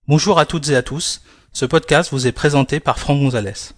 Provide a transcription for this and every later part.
Bonjour à toutes et à tous, ce podcast vous est présenté par Franck Gonzalez.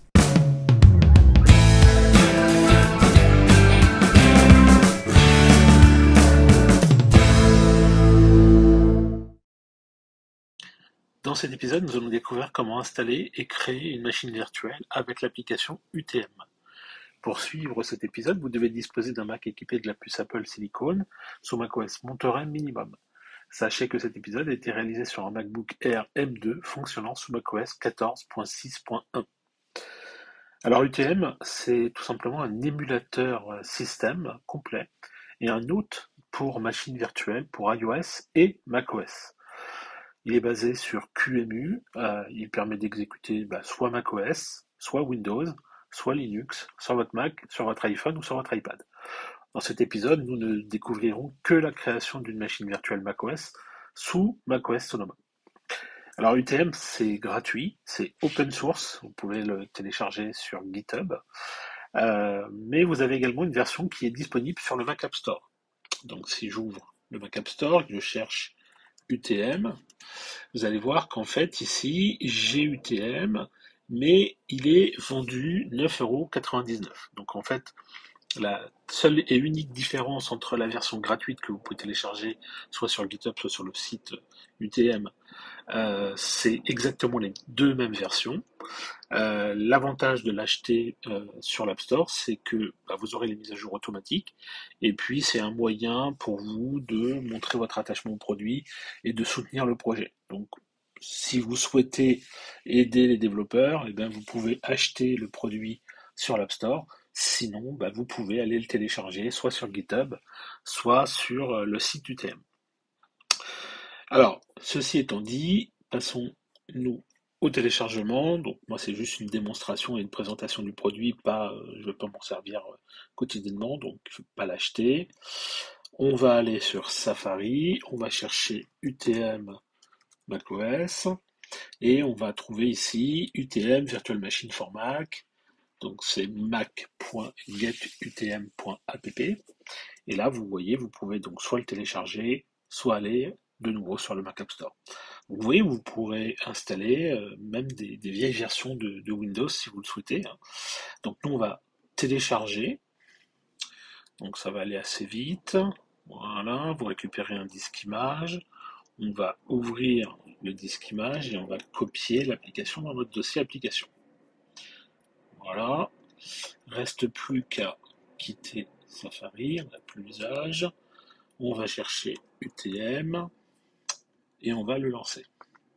Dans cet épisode, nous allons découvrir comment installer et créer une machine virtuelle avec l'application UTM. Pour suivre cet épisode, vous devez disposer d'un Mac équipé de la puce Apple Silicon sous macOS Monterey Minimum. Sachez que cet épisode a été réalisé sur un MacBook Air M2 fonctionnant sous macOS 14.6.1. Alors UTM, c'est tout simplement un émulateur système complet et un hôte pour machines virtuelles pour iOS et macOS. Il est basé sur QEMU, il permet d'exécuter soit macOS, soit Windows, soit Linux, sur votre Mac, sur votre iPhone ou sur votre iPad. Dans cet épisode, nous ne découvrirons que la création d'une machine virtuelle macOS sous macOS Sonoma. Alors UTM, c'est gratuit, c'est open source, vous pouvez le télécharger sur GitHub, mais vous avez également une version qui est disponible sur le Mac App Store. Donc si j'ouvre le Mac App Store, je cherche UTM, vous allez voir qu'en fait ici j'ai UTM, mais il est vendu 9,99 €. Donc en fait, la seule et unique différence entre la version gratuite que vous pouvez télécharger soit sur GitHub, soit sur le site UTM, c'est exactement les deux mêmes versions. L'avantage de l'acheter sur l'App Store, c'est que vous aurez les mises à jour automatiques, et puis c'est un moyen pour vous de montrer votre attachement au produit et de soutenir le projet. Donc, si vous souhaitez aider les développeurs, vous pouvez acheter le produit sur l'App Store. Sinon, vous pouvez aller le télécharger soit sur GitHub, soit sur le site UTM. Alors, ceci étant dit, passons-nous au téléchargement. Donc moi c'est juste une démonstration et une présentation du produit, je ne vais pas m'en servir quotidiennement, donc je ne vais pas l'acheter. On va aller sur Safari, on va chercher UTM macOS, et on va trouver ici UTM Virtual Machine for Mac, donc c'est mac.getutm.app, et là vous voyez, vous pouvez donc soit le télécharger, soit aller de nouveau sur le Mac App Store. Vous voyez, vous pourrez installer même des vieilles versions de Windows si vous le souhaitez. Donc nous on va télécharger, donc ça va aller assez vite. Voilà, vous récupérez un disque image, on va ouvrir le disque image et on va copier l'application dans notre dossier application. Voilà, reste plus qu'à quitter Safari, on n'a plus l'usage. On va chercher UTM et on va le lancer.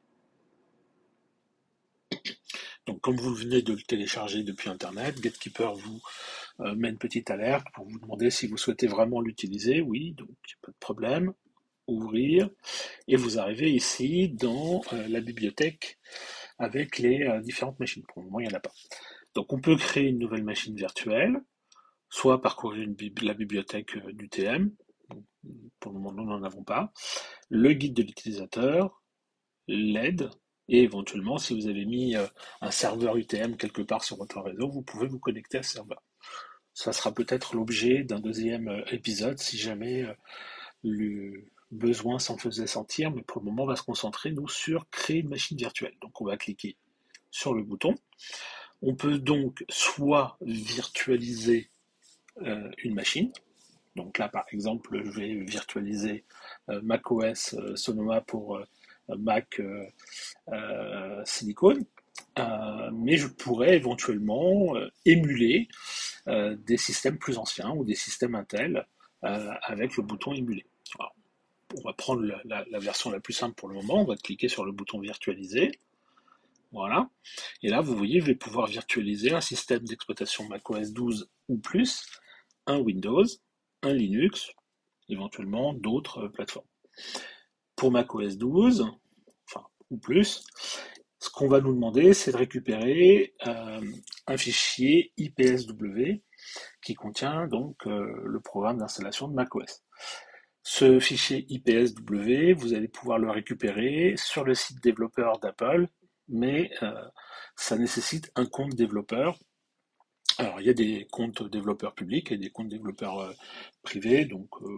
Donc comme vous venez de le télécharger depuis Internet, Gatekeeper vous met une petite alerte pour vous demander si vous souhaitez vraiment l'utiliser. Oui, donc pas de problème. Ouvrir, et vous arrivez ici dans la bibliothèque avec les différentes machines. Pour le moment, il n'y en a pas. Donc on peut créer une nouvelle machine virtuelle, soit parcourir la bibliothèque d'UTM. Pour le moment, nous n'en avons pas. Le guide de l'utilisateur, l'aide, et éventuellement, si vous avez mis un serveur UTM quelque part sur votre réseau, vous pouvez vous connecter à ce serveur. Ça sera peut-être l'objet d'un deuxième épisode si jamais le besoin s'en faisait sentir, mais pour le moment, on va se concentrer, nous, sur créer une machine virtuelle. Donc, on va cliquer sur le bouton. On peut donc soit virtualiser une machine. Donc là, par exemple, je vais virtualiser macOS Sonoma pour Mac Silicon. Mais je pourrais éventuellement émuler des systèmes plus anciens ou des systèmes Intel avec le bouton émuler. Alors, on va prendre la version la plus simple pour le moment, on va cliquer sur le bouton virtualiser. Voilà. Et là, vous voyez, je vais pouvoir virtualiser un système d'exploitation macOS 12 ou plus, un Windows, un Linux, éventuellement d'autres plateformes. Pour macOS 12, ou plus, ce qu'on va nous demander, c'est de récupérer un fichier IPSW qui contient donc le programme d'installation de macOS. Ce fichier IPSW, vous allez pouvoir le récupérer sur le site développeur d'Apple, mais ça nécessite un compte développeur. Alors, il y a des comptes développeurs publics et des comptes développeurs privés, donc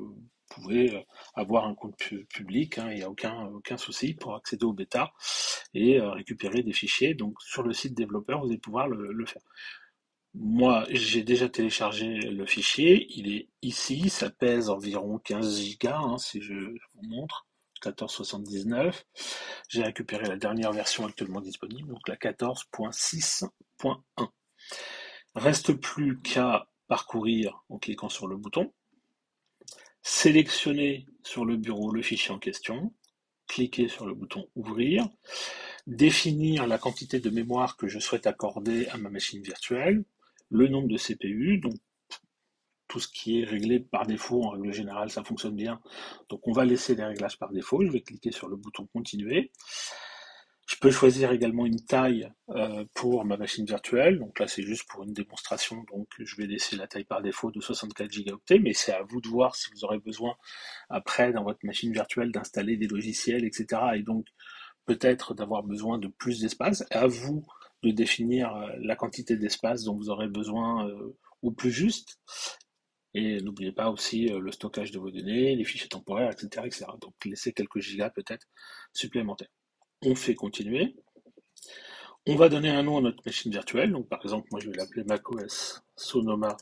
pouvez avoir un compte public, hein, il n'y a aucun souci pour accéder au bêta et récupérer des fichiers. Donc sur le site développeur, vous allez pouvoir le faire. Moi, j'ai déjà téléchargé le fichier, il est ici, ça pèse environ 15 gigas, hein, si je vous montre, 14,79. J'ai récupéré la dernière version actuellement disponible, donc la 14.6.1. Reste plus qu'à parcourir en cliquant sur le bouton, sélectionner sur le bureau le fichier en question, cliquer sur le bouton ouvrir, définir la quantité de mémoire que je souhaite accorder à ma machine virtuelle, le nombre de CPU, donc tout ce qui est réglé par défaut, en règle générale, ça fonctionne bien. Donc on va laisser les réglages par défaut. Je vais cliquer sur le bouton continuer. Je peux choisir également une taille pour ma machine virtuelle. Donc là, c'est juste pour une démonstration. Donc je vais laisser la taille par défaut de 64 gigaoctets, mais c'est à vous de voir si vous aurez besoin après dans votre machine virtuelle d'installer des logiciels, etc. Et donc peut-être d'avoir besoin de plus d'espace. À vous de définir la quantité d'espace dont vous aurez besoin au plus juste. Et n'oubliez pas aussi le stockage de vos données, les fichiers temporaires, etc., etc. Donc laissez quelques gigas peut-être supplémentaires. On fait continuer. On va donner un nom à notre machine virtuelle. Donc par exemple, moi je vais l'appeler macOS Sonoma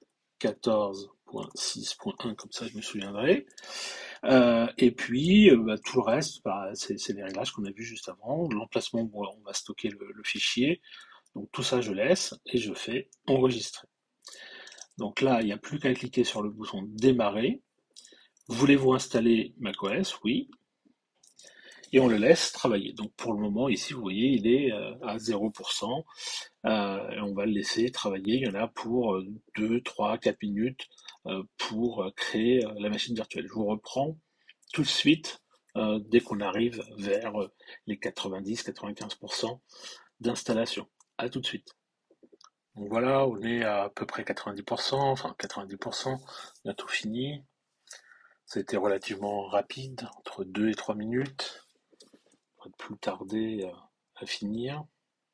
14.6.1, comme ça je me souviendrai. Et puis tout le reste, c'est les réglages qu'on a vus juste avant. L'emplacement où on va stocker le fichier. Donc tout ça je laisse et je fais enregistrer. Donc là, il n'y a plus qu'à cliquer sur le bouton démarrer. Voulez-vous installer macOS? Oui. Et on le laisse travailler. Donc pour le moment, ici, vous voyez, il est à 0%. Et on va le laisser travailler. Il y en a pour 2, 3, 4 minutes pour créer la machine virtuelle. Je vous reprends tout de suite dès qu'on arrive vers les 90-95% d'installation. À tout de suite. Donc voilà, on est à peu près 90%, enfin 90%, on a tout fini. C'était relativement rapide, entre 2 et 3 minutes. Pas de plus tarder à finir.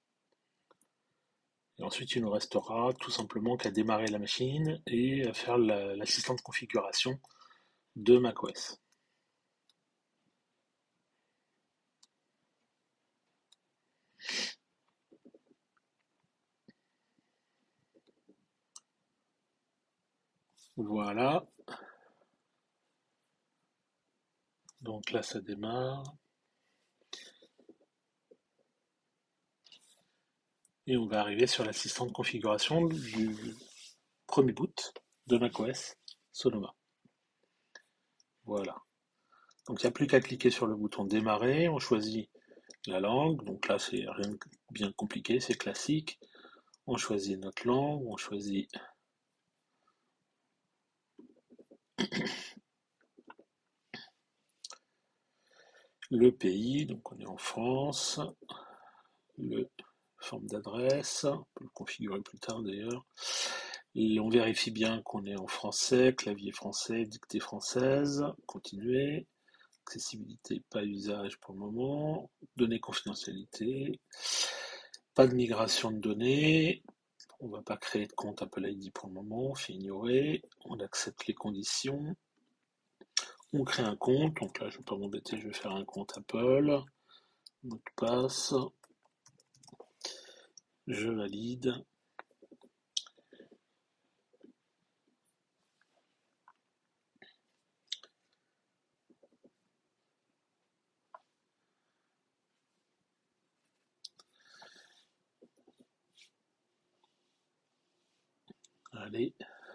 Et ensuite, il nous restera tout simplement qu'à démarrer la machine et à faire l'assistant de configuration de macOS. Voilà. Donc là, ça démarre. Et on va arriver sur l'assistant de configuration du premier boot de macOS Sonoma. Voilà. Donc il n'y a plus qu'à cliquer sur le bouton démarrer. On choisit la langue. Donc là, c'est rien de bien compliqué, c'est classique. On choisit notre langue, on choisit le pays, donc on est en France, le forme d'adresse, on peut le configurer plus tard d'ailleurs, et on vérifie bien qu'on est en français, clavier français, dictée française, continuer, accessibilité, pas usage pour le moment, données confidentialité, pas de migration de données, on ne va pas créer de compte Apple ID pour le moment, on fait ignorer, on accepte les conditions, on crée un compte, donc là je ne vais pas m'embêter, je vais faire un compte Apple, mot de passe, je valide. Allez.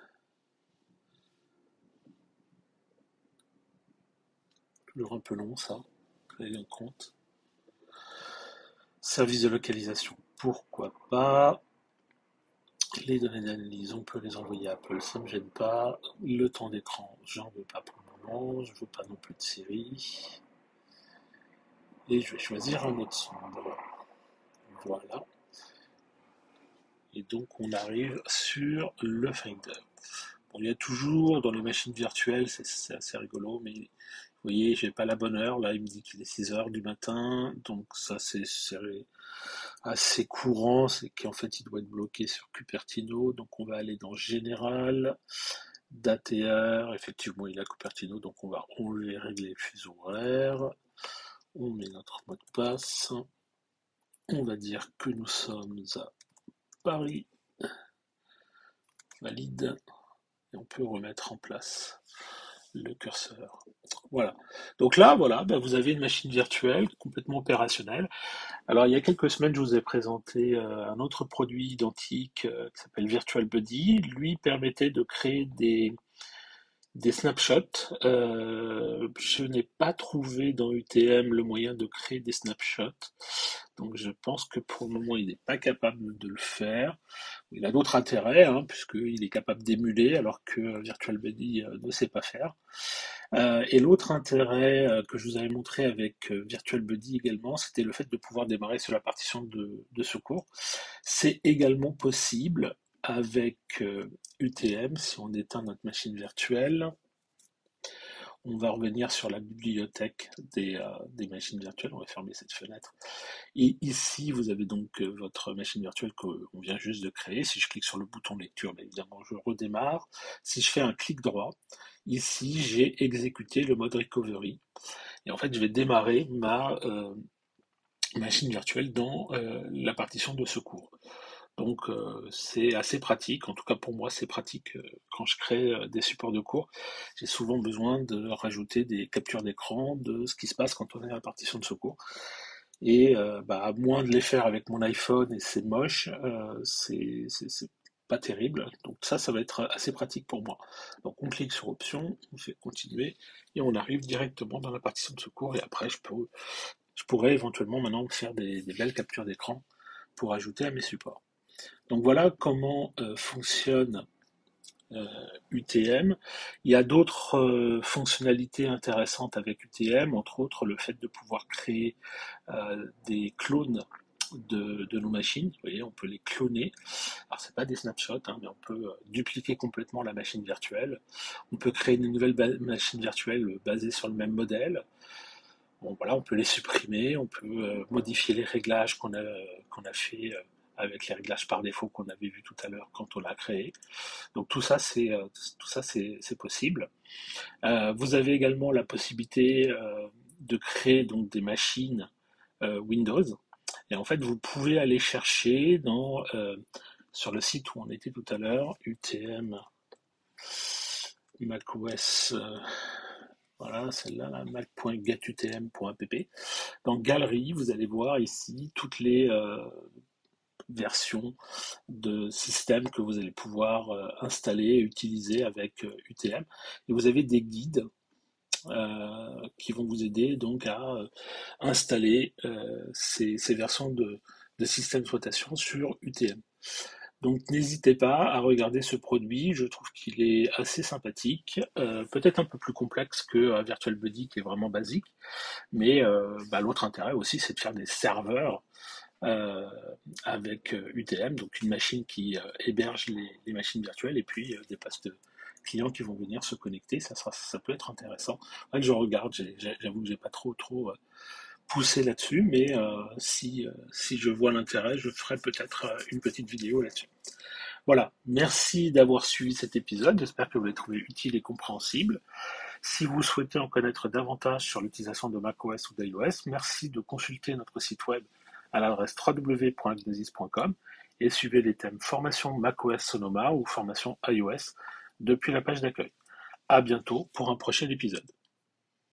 Toujours un peu long ça, créer un compte. Service de localisation, pourquoi pas. Les données d'analyse, on peut les envoyer à Apple, ça ne me gêne pas. Le temps d'écran, j'en veux pas pour le moment, je veux pas non plus de série. Et je vais choisir un mode sombre. Voilà. Et donc on arrive sur le Finder. Bon, il y a toujours dans les machines virtuelles, c'est assez rigolo, mais vous voyez, j'ai pas la bonne heure. Là, il me dit qu'il est 6 heures du matin, donc ça c'est assez courant, c'est qu'en fait il doit être bloqué sur Cupertino. Donc on va aller dans Général, date et heure, effectivement il est à Cupertino, donc on va enlever régler fuseau horaire. On met notre mot de passe. On va dire que nous sommes à Paris. Valide. Et on peut remettre en place le curseur. Voilà. Donc là, voilà, ben, vous avez une machine virtuelle complètement opérationnelle. Alors, il y a quelques semaines, je vous ai présenté un autre produit identique qui s'appelle Virtual Buddy. Lui permettait de créer des snapshots. Je n'ai pas trouvé dans UTM le moyen de créer des snapshots. Donc, je pense que pour le moment, il n'est pas capable de le faire. Il a d'autres intérêts, hein, puisqu'il est capable d'émuler, alors que Virtual Buddy ne sait pas faire. Et l'autre intérêt que je vous avais montré avec Virtual Buddy également, c'était le fait de pouvoir démarrer sur la partition de secours. C'est également possible avec UTM, si on éteint notre machine virtuelle. On va revenir sur la bibliothèque des machines virtuelles, on va fermer cette fenêtre. Et ici, vous avez donc votre machine virtuelle qu'on vient juste de créer. Si je clique sur le bouton lecture, bien évidemment, je redémarre. Si je fais un clic droit, ici, j'ai exécuté le mode recovery. Et en fait, je vais démarrer ma machine virtuelle dans la partition de secours. Donc c'est assez pratique, en tout cas pour moi c'est pratique quand je crée des supports de cours. J'ai souvent besoin de rajouter des captures d'écran de ce qui se passe quand on est à la partition de secours. Et à moins de les faire avec mon iPhone et c'est moche, c'est pas terrible. Donc ça va être assez pratique pour moi. Donc on clique sur option, on fait continuer et on arrive directement dans la partition de secours et après je pourrais éventuellement maintenant faire des belles captures d'écran pour ajouter à mes supports. Donc voilà comment fonctionne UTM. Il y a d'autres fonctionnalités intéressantes avec UTM, entre autres le fait de pouvoir créer des clones de nos machines. Vous voyez, on peut les cloner. Alors c'est pas des snapshots, hein, mais on peut dupliquer complètement la machine virtuelle. On peut créer une nouvelle machine virtuelle basée sur le même modèle. Bon, voilà, on peut les supprimer, on peut modifier les réglages qu'on a fait avec les réglages par défaut qu'on avait vu tout à l'heure quand on l'a créé. Donc tout ça c'est possible. Vous avez également la possibilité de créer donc des machines Windows. Et en fait, vous pouvez aller chercher sur le site où on était tout à l'heure, UTM macOS, voilà, celle-là, mac.getutm.app. Dans Galerie, vous allez voir ici toutes les versions de systèmes que vous allez pouvoir installer et utiliser avec UTM. Et vous avez des guides qui vont vous aider donc à installer ces versions de système d'exploitation sur UTM. Donc n'hésitez pas à regarder ce produit, je trouve qu'il est assez sympathique, peut-être un peu plus complexe que Virtual Buddy qui est vraiment basique, mais l'autre intérêt aussi c'est de faire des serveurs euh, avec UTM, donc une machine qui héberge les machines virtuelles et puis des postes clients qui vont venir se connecter, ça peut être intéressant. Ouais, je regarde, j'avoue que j'ai pas trop poussé là-dessus, mais si je vois l'intérêt, je ferai peut-être une petite vidéo là-dessus. Voilà, merci d'avoir suivi cet épisode, j'espère que vous l'avez trouvé utile et compréhensible. Si vous souhaitez en connaître davantage sur l'utilisation de macOS ou d'iOS, merci de consulter notre site web à l'adresse www.agnosis.com et suivez les thèmes formation macOS Sonoma ou formation iOS depuis la page d'accueil. À bientôt pour un prochain épisode.